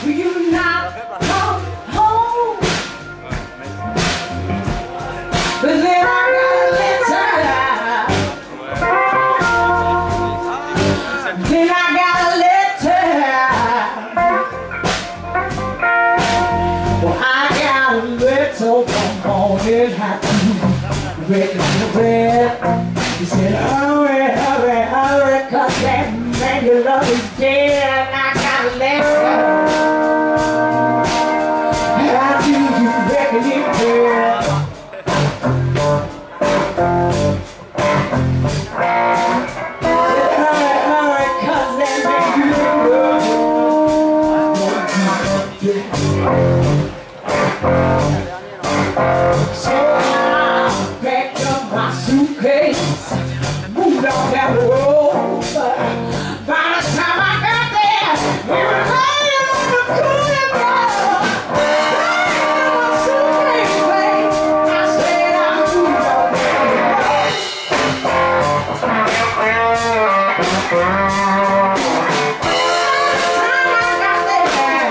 will you not come home? But then I got a letter. Then I got a letter. Well, I got a letter from morning happy. Written in the bread. He said, hurry, hurry, hurry, 'cause that man you love is dead. I got a letter. How do you reckon it fair? Hurry, hurry, 'cause that man you love is dead. So packed up my suitcase, moved on down the road. By the time I got there, we were laying on the cooling floor. Laying on my suitcase, babe. I said I moved on down the road. By the time I got there,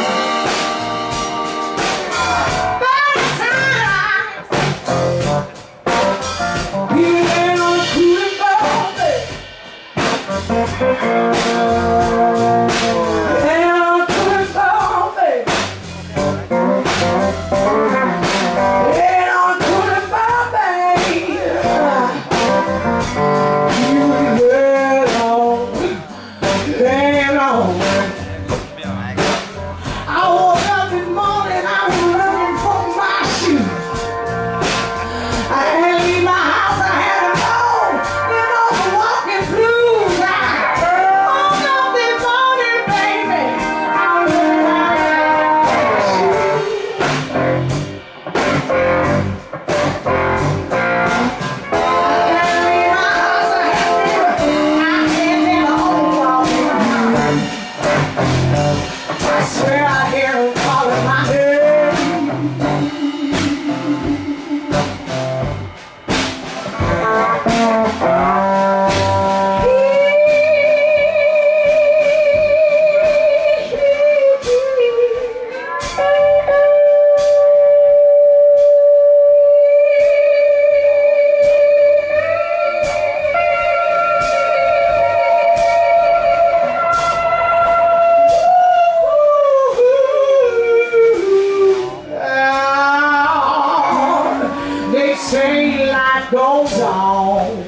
say life goes on.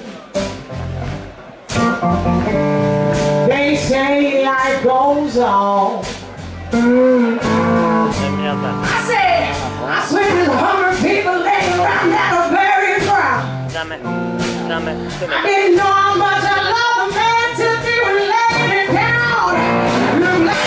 They say life goes on. I swear there's 100 people laying around that are buried ground. I didn't know how much I love a man till they were laying down. Look like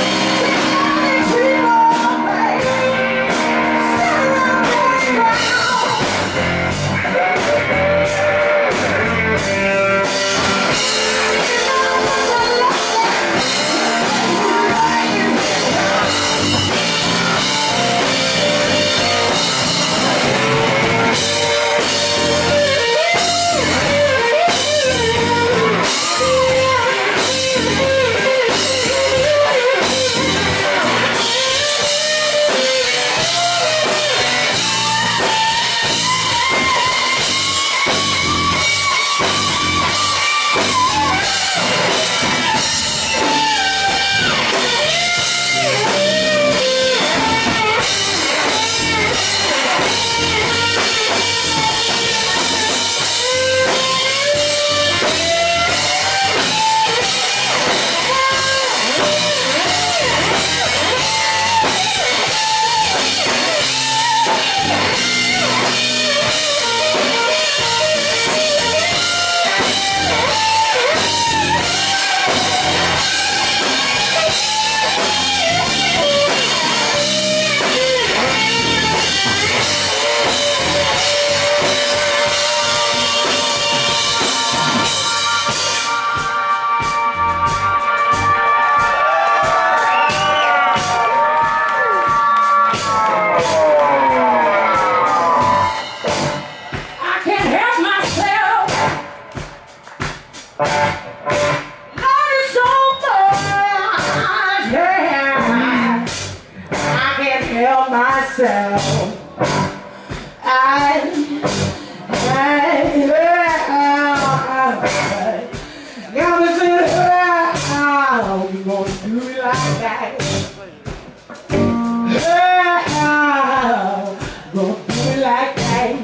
tell myself I never said how you gonna do it like that. Gonna do it like that.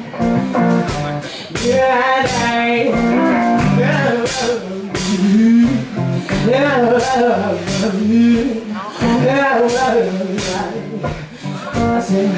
Yeah, I said,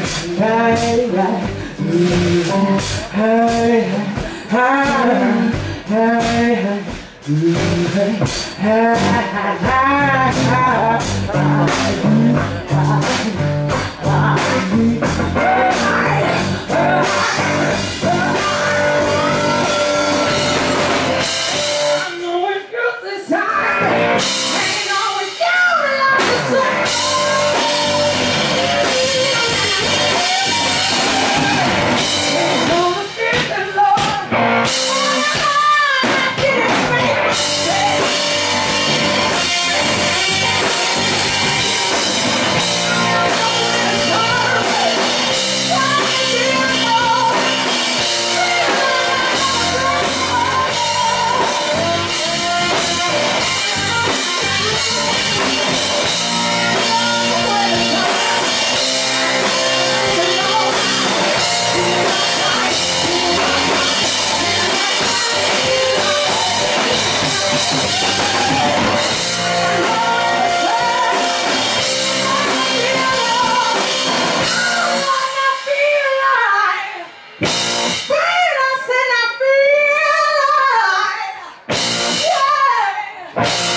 I